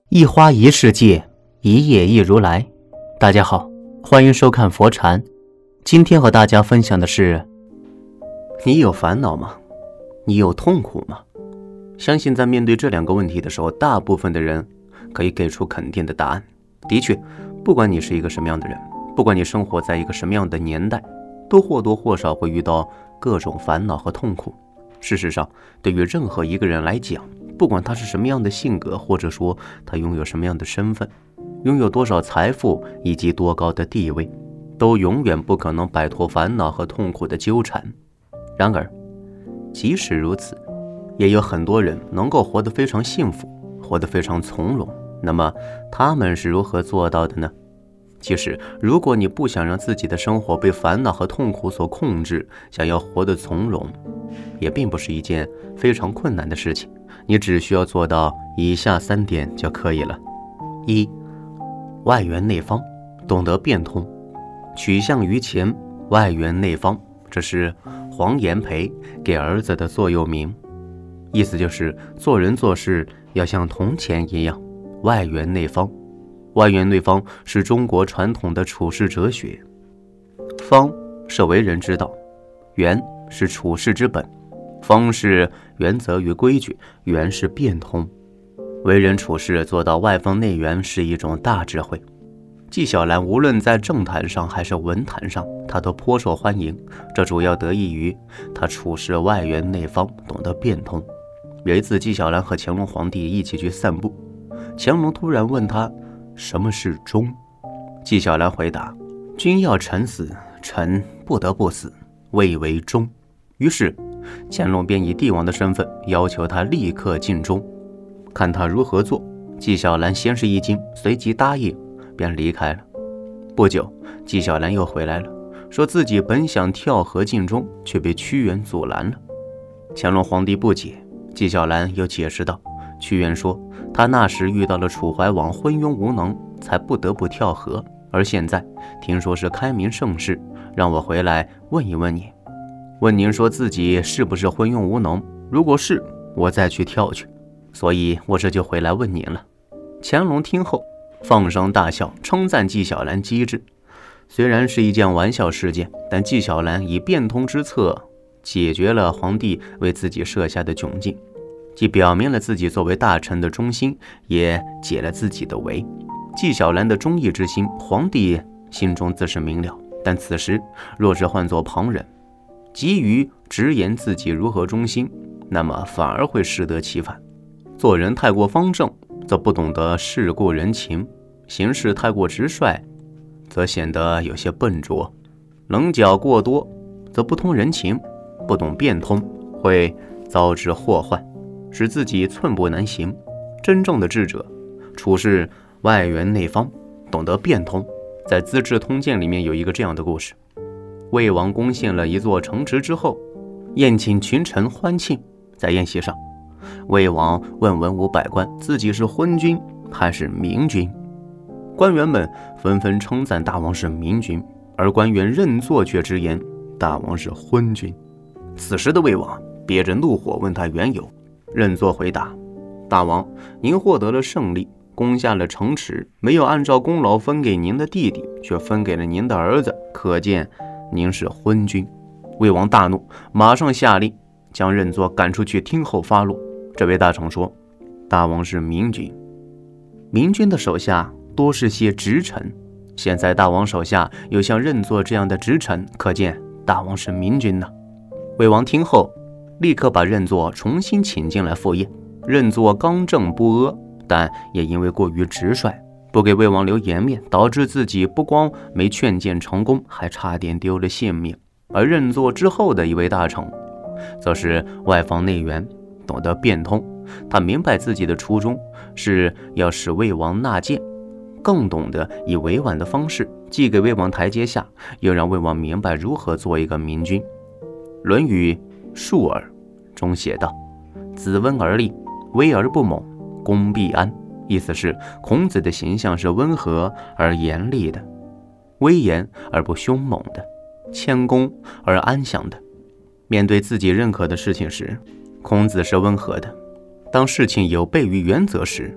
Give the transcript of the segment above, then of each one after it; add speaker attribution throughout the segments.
Speaker 1: 一花一世界，一叶一如来。大家好，欢迎收看佛禅。今天和大家分享的是：你有烦恼吗？你有痛苦吗？相信在面对这两个问题的时候，大部分的人可以给出肯定的答案。的确，不管你是一个什么样的人，不管你生活在一个什么样的年代，都或多或少会遇到各种烦恼和痛苦。事实上，对于任何一个人来讲，不管他是什么样的性格，或者说他拥有什么样的身份，拥有多少财富以及多高的地位，都永远不可能摆脱烦恼和痛苦的纠缠。然而，即使如此，也有很多人能够活得非常幸福，活得非常从容。那么，他们是如何做到的呢？其实，如果你不想让自己的生活被烦恼和痛苦所控制，想要活得从容，也并不是一件非常困难的事情。你只需要做到以下3点就可以了。1. 外圆内方，懂得变通，取向于前，外圆内方，这是黄炎培给儿子的座右铭。意思就是做人做事要像铜钱一样，外圆内方。外圆内方是中国传统的处世哲学。方是为人之道，圆是处世之本，方是原则与规矩，圆是变通。为人处事做到外方内圆是一种大智慧。纪晓岚无论在政坛上还是文坛上，他都颇受欢迎，这主要得益于他处事外圆内方，懂得变通。有一次，纪晓岚和乾隆皇帝一起去散步，乾隆突然问他什么是忠。纪晓岚回答：君要臣死，臣不得不死，谓为忠。于是乾隆便以帝王的身份要求他立刻尽忠。看他如何做，纪晓岚先是一惊，随即答应，便离开了。不久，纪晓岚又回来了，说自己本想跳河尽忠，却被屈原阻拦了。乾隆皇帝不解，纪晓岚又解释道：屈原说他那时遇到了楚怀王昏庸无能，才不得不跳河，而现在听说是开明盛世，让我回来问一问你，问您说自己是不是昏庸无能，如果是，我再去跳去，所以我这就回来问您了。乾隆听后放声大笑，称赞纪晓岚机智。虽然是一件玩笑事件，但纪晓岚以变通之策解决了皇帝为自己设下的窘境，既表明了自己作为大臣的忠心，也解了自己的围。纪晓岚的忠义之心，皇帝心中自是明了，但此时若是换作旁人，急于直言自己如何忠心，那么反而会适得其反。做人太过方正，则不懂得世故人情；行事太过直率，则显得有些笨拙；棱角过多，则不通人情，不懂变通，会遭致祸患，使自己寸步难行。真正的智者处事外圆内方，懂得变通。在《资治通鉴》里面有一个这样的故事：魏王攻陷了一座城池之后，宴请群臣欢庆。在宴席上，魏王问文武百官自己是昏君还是明君。官员们纷纷称赞大王是明君，而官员认作却直言大王是昏君。此时的魏王憋着怒火问他缘由，认作回答：大王，您获得了胜利，攻下了城池，没有按照功劳分给您的弟弟，却分给了您的儿子，可见您是昏君。魏王大怒，马上下令将认作赶出去听候发落。这位大臣说，大王是明君，明君的手下多是些直臣，现在大王手下有像认作这样的直臣，可见大王是明君呢。魏王听后立刻把认作重新请进来赴宴。认作刚正不阿，但也因为过于直率，不给魏王留颜面，导致自己不光没劝谏成功，还差点丢了性命。而认作之后的一位大臣，则是外方内圆，懂得变通。他明白自己的初衷是要使魏王纳谏，更懂得以委婉的方式，既给魏王台阶下，又让魏王明白如何做一个明君。《论语·述而》中写道：子温而立，威而不猛，恭必安。意思是孔子的形象是温和而严厉的，威严而不凶猛的，谦恭而安详的。面对自己认可的事情时，孔子是温和的；当事情有悖于原则时，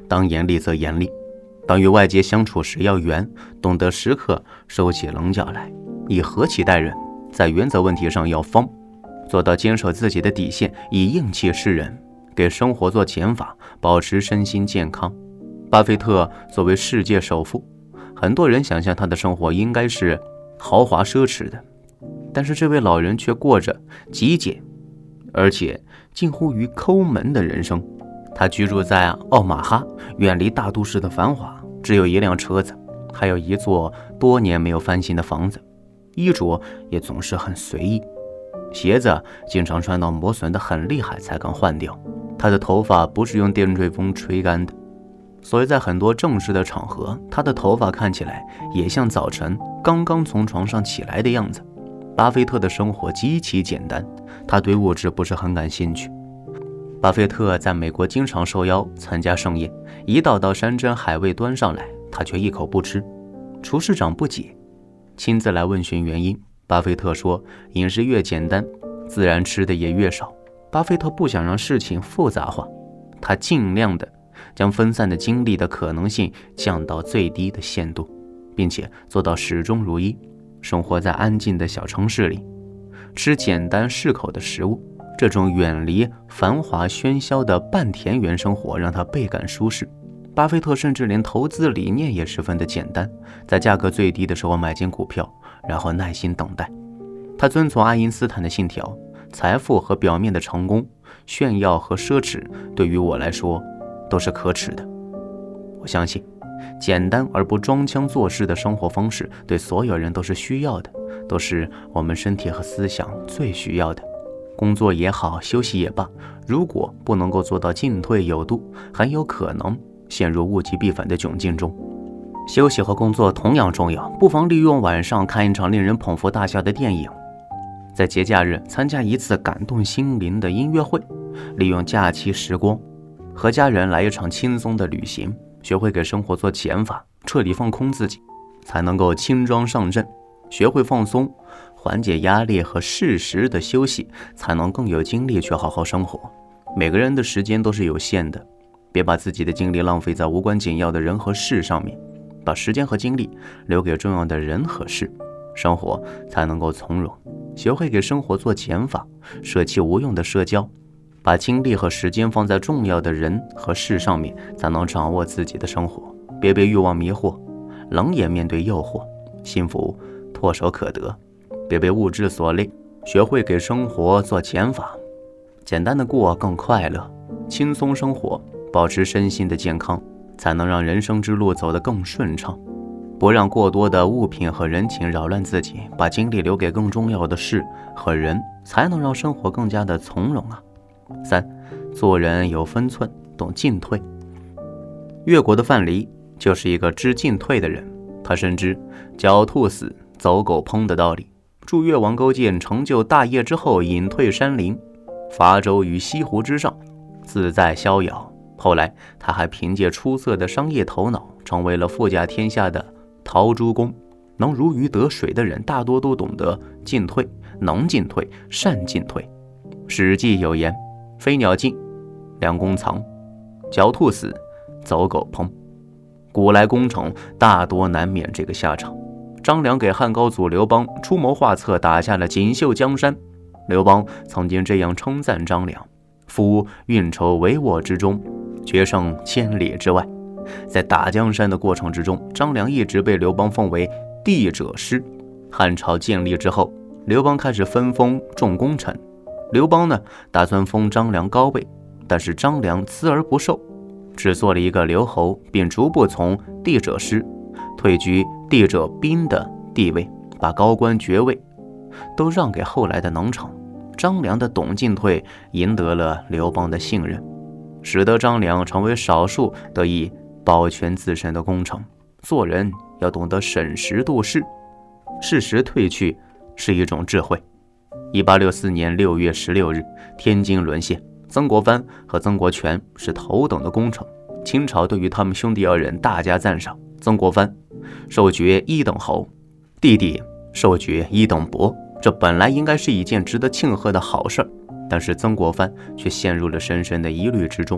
Speaker 1: 当严厉则严厉，当与外界相处时要圆，懂得时刻收起棱角来，以和气待人，在原则问题上要方，做到坚守自己的底线，以硬气示人，给生活做减法，保持身心健康。巴菲特作为世界首富，很多人想象他的生活应该是豪华奢侈的，但是这位老人却过着极简而且近乎于抠门的人生。他居住在奥马哈，远离大都市的繁华，只有一辆车子，还有一座多年没有翻新的房子，衣着也总是很随意，鞋子经常穿到磨损得很厉害才敢换掉。他的头发不是用电吹风吹干的，所以在很多正式的场合，他的头发看起来也像早晨刚刚从床上起来的样子。巴菲特的生活极其简单，他对物质不是很感兴趣。巴菲特在美国经常受邀参加盛宴，一道道山珍海味端上来，他却一口不吃。厨师长不解，亲自来问询原因。巴菲特说，饮食越简单，自然吃的也越少。巴菲特不想让事情复杂化，他尽量的将分散的精力的可能性降到最低的限度，并且做到始终如一。生活在安静的小城市里，吃简单适口的食物，这种远离繁华喧嚣的半田园生活让他倍感舒适。巴菲特甚至连投资理念也十分的简单，在价格最低的时候买进股票，然后耐心等待。他遵从爱因斯坦的信条，财富和表面的成功、炫耀和奢侈对于我来说都是可耻的。我相信简单而不装腔作势的生活方式对所有人都是需要的，都是我们身体和思想最需要的。工作也好，休息也罢，如果不能够做到进退有度，很有可能陷入物极必反的窘境中。休息和工作同样重要，不妨利用晚上看一场令人捧腹大笑的电影，在节假日参加一次感动心灵的音乐会，利用假期时光和家人来一场轻松的旅行，学会给生活做减法，彻底放空自己，才能够轻装上阵。学会放松，缓解压力和适时的休息，才能更有精力去好好生活。每个人的时间都是有限的，别把自己的精力浪费在无关紧要的人和事上面，把时间和精力留给重要的人和事，生活才能够从容。学会给生活做减法，舍弃无用的社交，把精力和时间放在重要的人和事上面，才能掌握自己的生活。别被欲望迷惑，冷眼面对诱惑，幸福唾手可得。别被物质所累，学会给生活做减法，简单的过更快乐，轻松生活，保持身心的健康，才能让人生之路走得更顺畅。不让过多的物品和人情扰乱自己，把精力留给更重要的事和人，才能让生活更加的从容啊。3. 做人有分寸，懂进退。越国的范蠡就是一个知进退的人，他深知狡兔死，走狗烹的道理。助越王勾践成就大业之后，隐退山林，伐舟于西湖之上，自在逍遥。后来他还凭借出色的商业头脑，成为了富甲天下的陶朱公。能如鱼得水的人，大多都懂得进退，能进退，善进退。史记有言，飞鸟尽，良弓藏，狡兔死，走狗烹。古来功臣大多难免这个下场。张良给汉高祖刘邦出谋划策，打下了锦绣江山。刘邦曾经这样称赞张良：夫运筹帷幄之中，决胜千里之外。在打江山的过程之中，张良一直被刘邦封为帝者师。汉朝建立之后，刘邦开始分封众功臣。刘邦呢，打算封张良高位，但是张良辞而不受，只做了一个留侯，并逐步从帝者师退居帝者宾的地位，把高官爵位都让给后来的能臣。张良的懂进退赢得了刘邦的信任，使得张良成为少数得以保全自身的功臣。做人要懂得审时度势，适时退去是一种智慧。1864年6月16日，天津沦陷，曾国藩和曾国荃是头等的功臣，清朝对于他们兄弟二人大加赞赏。曾国藩授爵1等侯，弟弟授爵1等伯，这本来应该是一件值得庆贺的好事，但是曾国藩却陷入了深深的疑虑之中。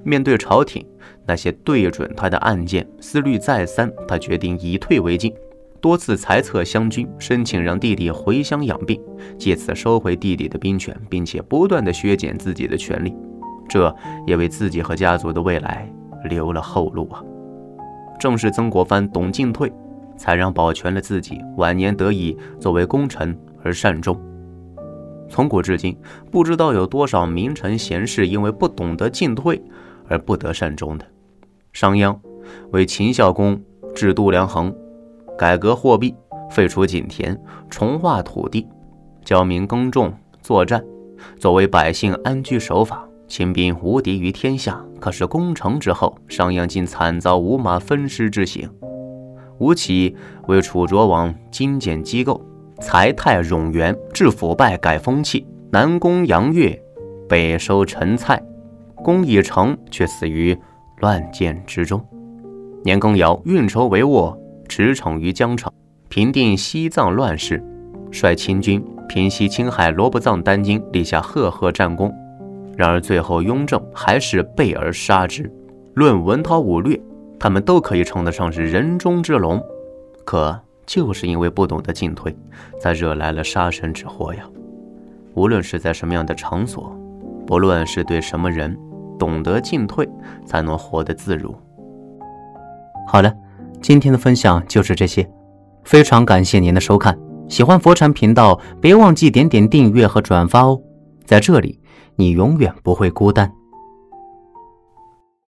Speaker 1: 面对朝廷那些对准他的案件，思虑再三，他决定以退为进，多次裁撤湘军，申请让弟弟回乡养病，借此收回弟弟的兵权，并且不断地削减自己的权力，这也为自己和家族的未来留了后路啊。正是曾国藩懂进退，才让保全了自己晚年得以作为功臣而善终。从古至今，不知道有多少名臣贤士因为不懂得进退而不得善终的。商鞅为秦孝公制度量衡，改革货币，废除井田，重划土地，教民耕种作战，作为百姓安居守法，秦兵无敌于天下。可是攻城之后，商鞅竟惨遭五马分尸之刑。吴起为楚卓王精简机构，裁汰冗员，治腐败，改风气，南攻杨越，北收陈蔡，攻一城，却死于乱箭之中。年羹尧运筹帷幄，驰骋于江城，平定西藏乱世，率秦军平西侵害罗卜藏丹津，立下赫赫战功。然而最后雍正还是被而杀之。论文韬武略，他们都可以称得上是人中之龙，可就是因为不懂得进退，才惹来了杀身之祸呀。无论是在什么样的场所，不论是对什么人，懂得进退，才能活得自如。好了，今天的分享就是这些，非常感谢您的收看。喜欢佛禅频道，别忘记点点订阅和转发哦。在这里，你永远不会孤单。